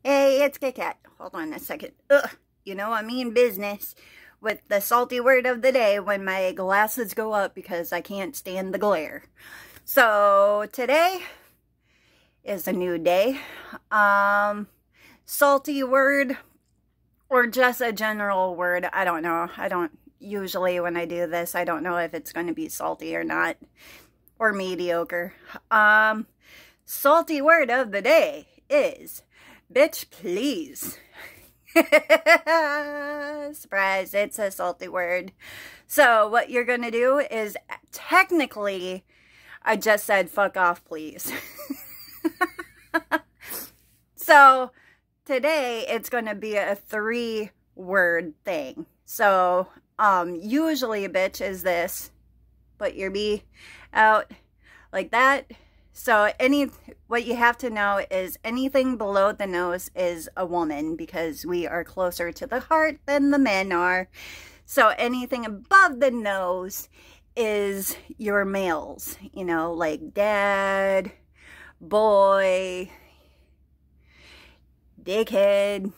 Hey, it's Kit Kat. Hold on a second. Ugh, you know I mean business with the salty word of the day when my glasses go up because I can't stand the glare. So today is a new day. Salty word or just a general word. I don't know. I don't usually when I do this, I don't know if it's going to be salty or not or mediocre. Salty word of the day is bitch, please. Surprise, it's a salty word. So what you're going to do is technically, I just said fuck off, please. So today it's going to be a 3-word thing. So usually a bitch is this. Put your B out like that. So what you have to know is anything below the nose is a woman because we are closer to the heart than the men are. So anything above the nose is your males, you know, like dad, boy, dickhead.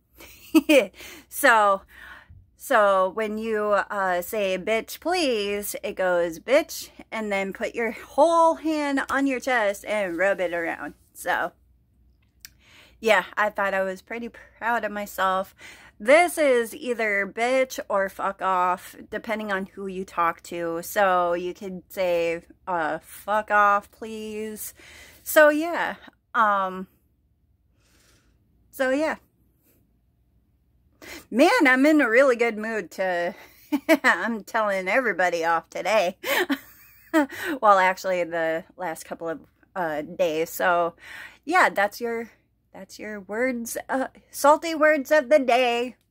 So when you say bitch please, it goes bitch and then put your whole hand on your chest and rub it around. So yeah, I thought I was pretty proud of myself. This is either bitch or fuck off depending on who you talk to. So you could say fuck off please. So yeah. Man, I'm in a really good mood to, I'm telling everybody off today. Well, actually the last couple of days. So yeah, that's your words, salty words of the day.